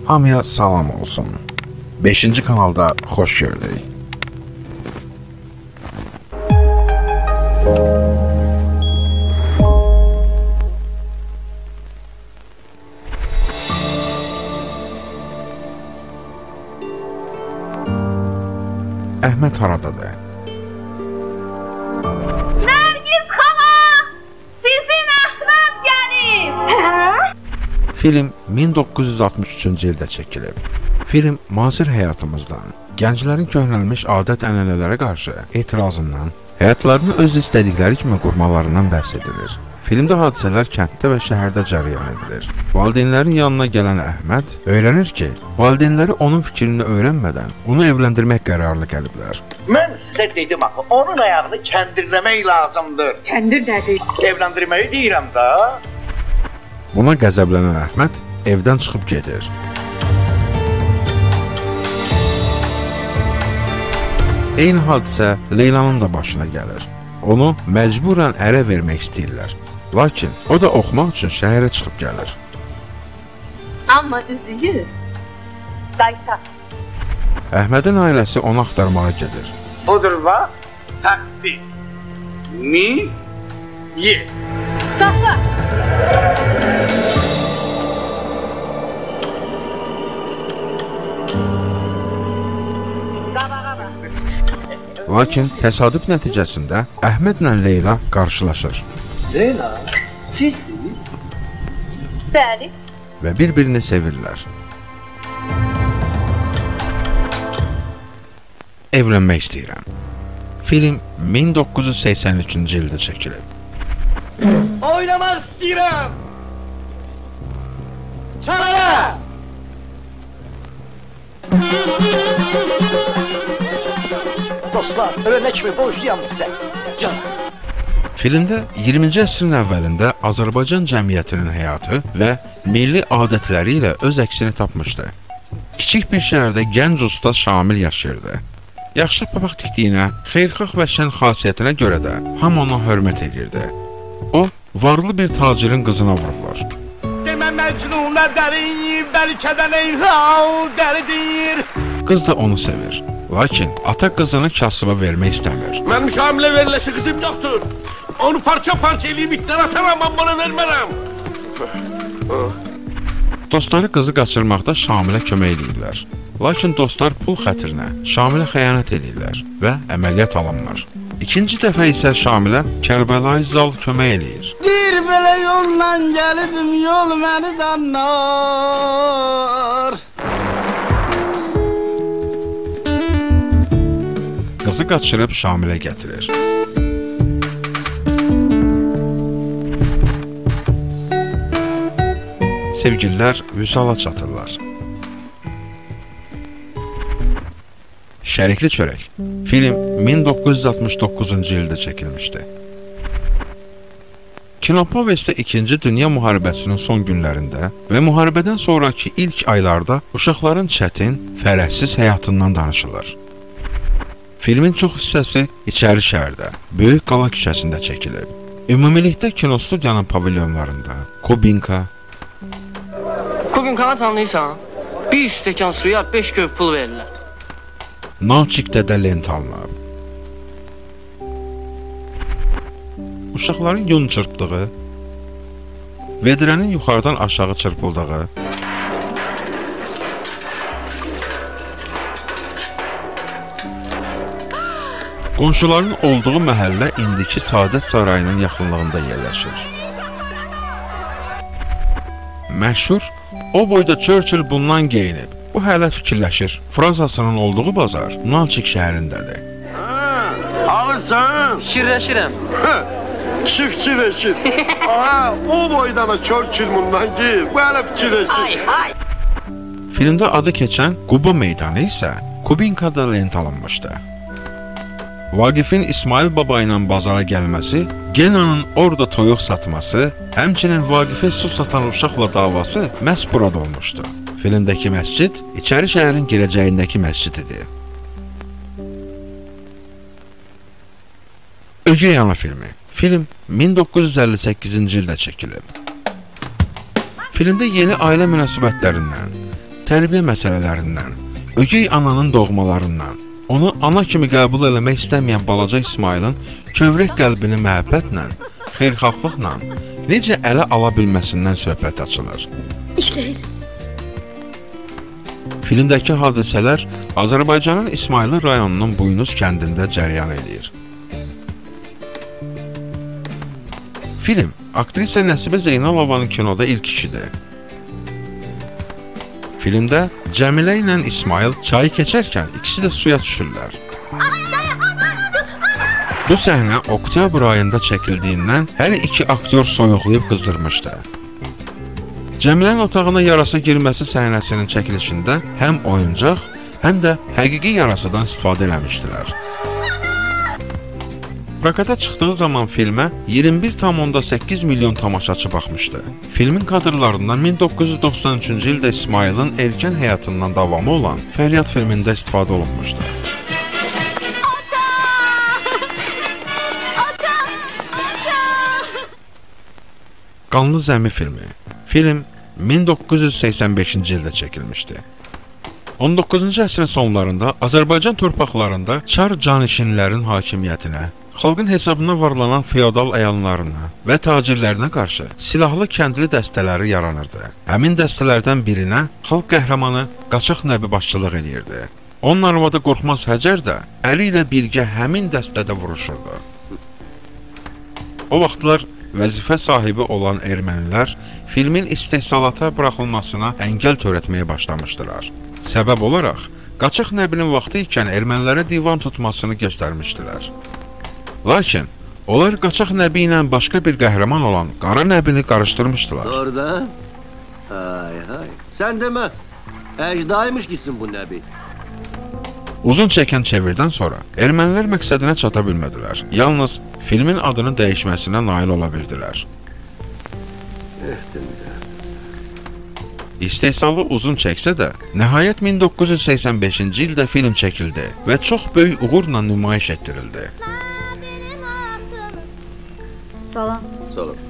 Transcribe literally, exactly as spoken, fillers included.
Hamıya salam olsun. beşinci kanalda xoş gördük. Əhməd haradadır? Nərgiz xala! Sizin Əhməd gəlib! Film min doqquz yüz altmış üçüncü ildə çəkilib. Film müasir həyatımızdan, gənclərin köhnəlmiş adət-ənənələrə qarşı etirazından, həyatlarını öz istədikləri kimi qurmalarından bəhs edilir. Filmdə hadisələr kənddə və şəhərdə cərəyan edilir. Valideynlərin yanına gələn Əhməd öyrənir ki, valideynləri onun fikrini öyrənmədən onu evləndirmək qərarına gəliblər. Mən sizə dedim axı, onun ayağını kəndirləmək lazımdır. Kəndir nədir? Evləndirməyi deyirəm da. Buna qəzəblənən Əhməd evdən çıxıb gedir. Eyni hadisə Leylanın da başına gəlir. Onu məcburən ərə vermək istəyirlər. Lakin o da oxumaq üçün şəhərə çıxıb gəlir. Amma üzüyü qaytar. Əhmədin ailəsi onu axtarmağa gedir. Budur bax, taksi. Mi, ye. Saxla. Lakin təsadüf nəticəsində Əhmədlə Leyla qarşılaşır. Leyla, sizsiniz? Bəli. Və bir-birini sevirlər. Evlənmək istəyirəm. Film min doqquz yüz səksən üçüncü ildə çəkilib. Oynamaq istəyirəm! Çara! Dostlar, ölənə kimi borcluyam sizə. Can. Filmdə iyirminci əsrin əvvəlində Azərbaycan cəmiyyətinin həyatı və milli adətləri ilə öz əksini tapmışdı. Kiçik bir şəhərdə gənc usta Şamil yaşayırdı. Yaxşı papaq tikdiyinə, xeyirxah və şən xasiyyətinə görə də hamı ona hörmət edirdi. O, varlı bir tacirin qızına vurulur. Demə məcnunə dərin, bəlkədən eynhal dəridir. Qız da onu sevir. Lakin ata qızını kasıba vermək istəmir. Mənim Şamilə veriləsi qızım yoxdur. Onu parça-parça eləyib itlər ataram, amma bana vermərəm. Dostları qızı qaçırmaqda Şamilə kömək edirlər. Lakin dostlar pul xətrinə Şamilə xəyanət edirlər və əməliyyat alınmır. İkinci dəfə isə Şamilə Kərbəlayı Zal kömək eləyir. Bir belə yolla gəlidim, yol məni danlar. Qızı qaçırıb Şamilə gətirir. Sevgililər vüsala çatırlar. Şərikli çörək. Film min doqquz yüz altmış doqquzuncu ildə çəkilmişdi. Kinopovestdə İkinci Dünya müharibəsinin son günlərində və müharibədən sonraki ilk aylarda uşaqların çətin, fərəhsiz həyatından danışılır. Filmin çox hissəsi içəri şəhərdə, Böyük Qala küçəsində çəkilib. Ümumilikdə kinostudiyanın pavilyonlarında Kubinka, Kubinkanı tanıyırsan? Bir stəkan suya beş göv pul verirlər. Nalçikdə də lent alınıb. Uşaqların yun çırpdığı, vedrənin yuxarıdan aşağı çırpıldığı, qonşuların olduğu məhəllə indiki Saadət Sarayının yaxınlığında yerləşir. Məşhur, o boyda Churchill bundan geyinib, bu hələ fikirləşir frazasının olduğu bazar Nalçik şəhərindədir. Alırsan? Fikirləşirəm. Kişi fikirləşir. Aha, o boydan Churchill bundan geyir, bu hələ fikirləşir. Filmdə adı keçən Quba meydanı isə Kubinkada lent alınmışdı. Vaqifin İsmail Baba ilə bazara gəlməsi, Genanın orada toyuq satması, həmçinin Vaqifə su satan uşaqla davası məhz burada olmuşdu. Filmdəki məscid içəri şəhərin girəcəyindəki məscid idi. Ögey ana filmi. Film min doqquz yüz əlli səkkizinci ildə çəkilib. Filmdə yeni ailə münasibətlərindən, tərbiyə məsələlərindən, ögey ananın doğmalarından, onu ana kimi qəbul eləmək istəməyən balaca İsmailin kövrək qəlbini məhəbbətlə, xeyirxahlıqla necə ələ ala bilməsindən söhbət açılır. İşləyir. Filmdəki hadisələr Azərbaycanın İsmayılı rayonunun Buynuz kəndində cəryan edir. Film aktrisa Nəsibə Zeynalovanın kinoda ilk işidir. Filmdə Cəmilə ilə İsmayıl çayı keçərkən ikisi də suya düşürlər. Bu səhnə oktyabr ayında çəkildiyindən hər iki aktyor soyuqlayıb qızdırmışdı. Cəmilənin otağına yarasa girməsi səhnəsinin çəkilişində həm oyuncaq, həm də həqiqi yarasıdan istifadə eləmişdilər. Prokata çıxdığı zaman filmə iyirmi bir tam onda səkkiz milyon tamaşaçı baxmışdı. Filmin kadrlarından min doqquz yüz doxsan üçüncü ildə İsmayılın erkən həyatından davamı olan Fəryad filmində istifadə olunmuşdu. Qanlı Zəmi filmi. Film min doqquz yüz səksən beşinci ildə çəkilmişdi. on doqquzuncu əsrin sonlarında Azərbaycan torpaqlarında çar canişinlərin hakimiyyətinə, xalqın hesabına varlanan feodal əyanlarına və tacirlərinə qarşı silahlı kəndli dəstələri yaranırdı. Həmin dəstələrdən birinə xalq qəhrəmanı Qaçaq Nəbi başçılıq edirdi. Onun arvadı Qorxmaz Həcər də əli ilə birgə həmin dəstədə vuruşurdu. O vaxtlar vəzifə sahibi olan ermənilər filmin istehsalata buraxılmasına əngəl törətməyə başlamışdılar. Səbəb olaraq Qaçaq Nəbinin vaxtı ikən ermənilərə divan tutmasını göstərmişdilər. Lakin onlar Qaçaq Nəbi ilə başqa bir qəhrəman olan Qara Nəbini qarışdırmışdılar. Orada? Hay hay. Sən demə, əcdaymış gitsin bu Nəbi. Uzun çəkən çevirdən sonra ermənilər məqsədinə çata bilmədilər. Yalnız filmin adının dəyişməsinə nail ola bildilər. İstehsalı uzun çəksə də, nəhayət min doqquz yüz səksən beşinci ildə film çəkildi və çox böyük uğurla nümayiş etdirildi. Salam. Salam.